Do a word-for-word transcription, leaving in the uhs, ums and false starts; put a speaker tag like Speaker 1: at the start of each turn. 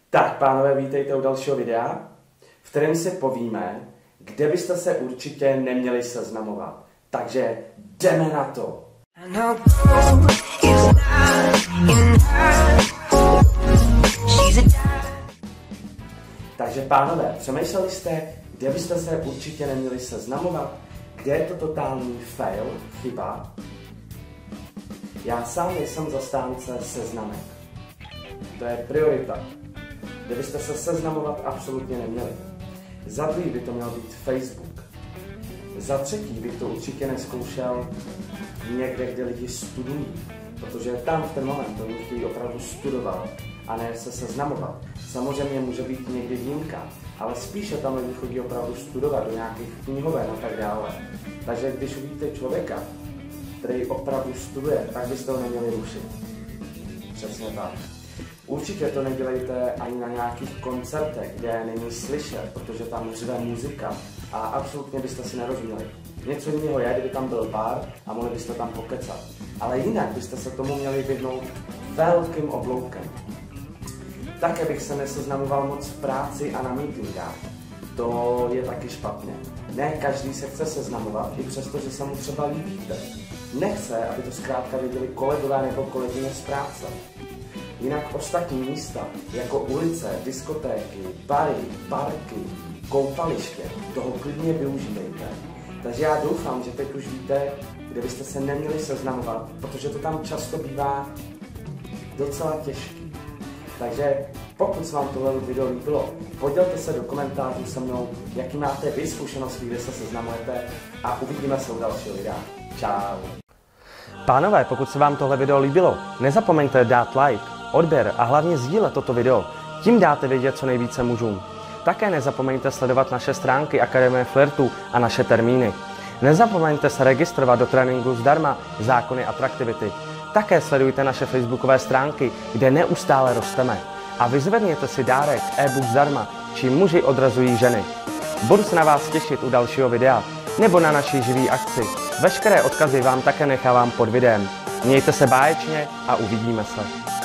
Speaker 1: Tak, pánové, vítejte u dalšího videa, v kterém si povíme, kde byste se určitě neměli seznamovat. Takže jdeme na to! Takže, pánové, přemýšleli jste, kde byste se určitě neměli seznamovat? Kde je to totální fail, chyba? Já sám nejsem zastánce seznamek. To je priorita. Kde byste se seznamovat absolutně neměli. Za druhý by to měl být Facebook. Za třetí bych to určitě nezkoušel někde, kde lidi studují, protože tam v ten moment oni chtějí opravdu studovat a ne se seznamovat. Samozřejmě může být někdy výjimka, ale spíše tam lidi chodí opravdu studovat do nějakých knihoven a tak dále. Takže když uvidíte člověka, který opravdu studuje, tak byste ho neměli rušit. Přesně tak. Určitě to nedělejte ani na nějakých koncertech, kde není slyšet, protože tam řve muzika a absolutně byste si nerozuměli. Něco jiného je, kdyby tam byl bar a mohli byste tam pokecat. Ale jinak byste se tomu měli vyhnout velkým obloukem. Také bych se neseznamoval moc v práci a na meetingách. To je taky špatně. Ne každý se chce seznamovat, i přesto, že se mu třeba líbíte. Nechce, aby to zkrátka věděli kolegové nebo kolegyně z práce. Jinak ostatní místa, jako ulice, diskotéky, bary, parky, koupaliště, toho klidně využívejte. Takže já doufám, že teď už víte, kde byste se neměli seznamovat, protože to tam často bývá docela těžké. Takže pokud se vám tohle video líbilo, podělte se do komentářů se mnou, jaký máte vy zkušenosti, kde se seznamujete a uvidíme se u dalšího videa. Čau.
Speaker 2: Pánové, pokud se vám tohle video líbilo, nezapomeňte dát like, odběr a hlavně sdílet toto video. Tím dáte vědět co nejvíce mužům. Také nezapomeňte sledovat naše stránky Akademie flirtu a naše termíny. Nezapomeňte se registrovat do tréninku zdarma Zákony atraktivity. Také sledujte naše facebookové stránky, kde neustále rosteme. A vyzvedněte si dárek e-book zdarma, čím muži odrazují ženy. Budu se na vás těšit u dalšího videa, nebo na naší živý akci. Veškeré odkazy vám také nechávám pod videem. Mějte se báječně a uvidíme se.